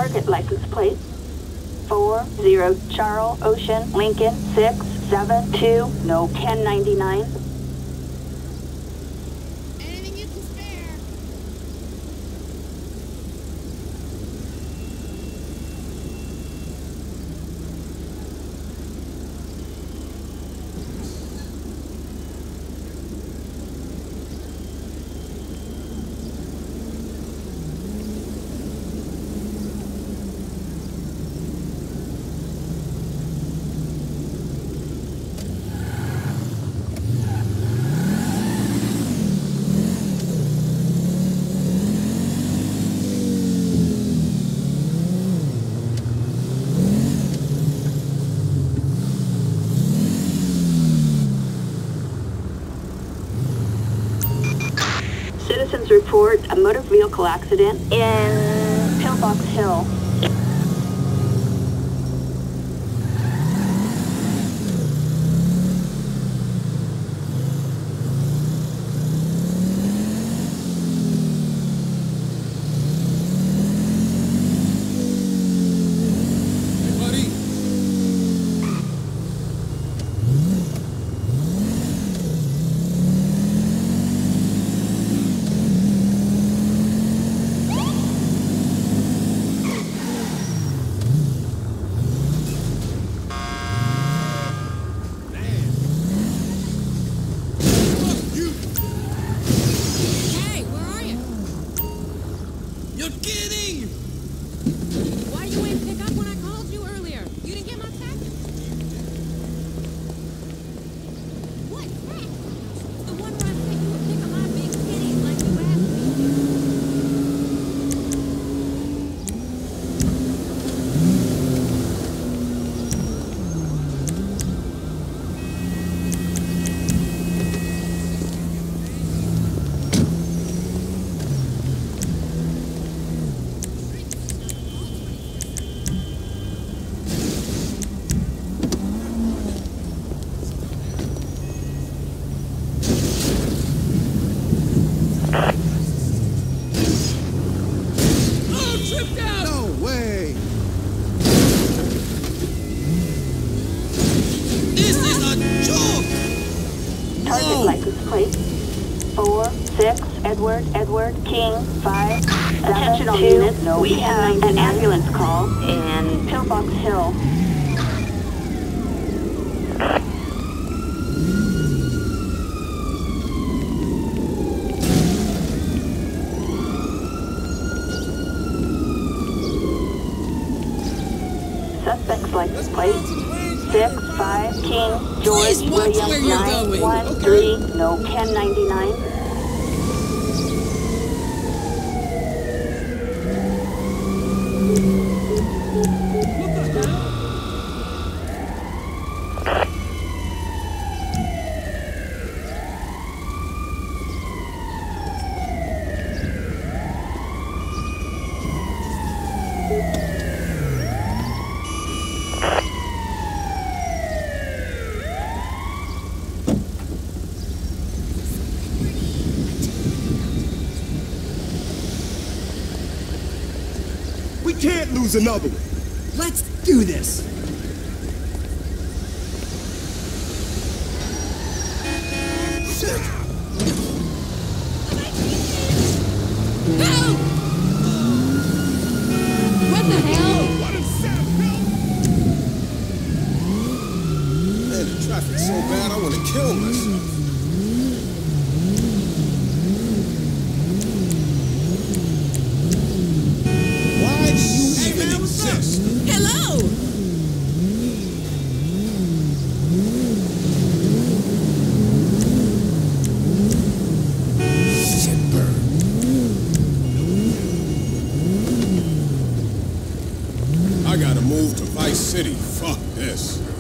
Target license plate 40 Charles Ocean Lincoln 672, no 1099. Anything you can spare. Citizens report a motor vehicle accident in Pillbox Hill. Target license plate 46 Edward King 5. Attention all units, we have an ambulance call in Pillbox Hill. Suspect's license plate 65 King George William 913, no 1099. We can't lose another one. Let's do this. Shit. Help! What the hell? Man, the traffic's so bad, I want to kill myself. Hello! Shitbird. I gotta move to Vice City. Fuck this.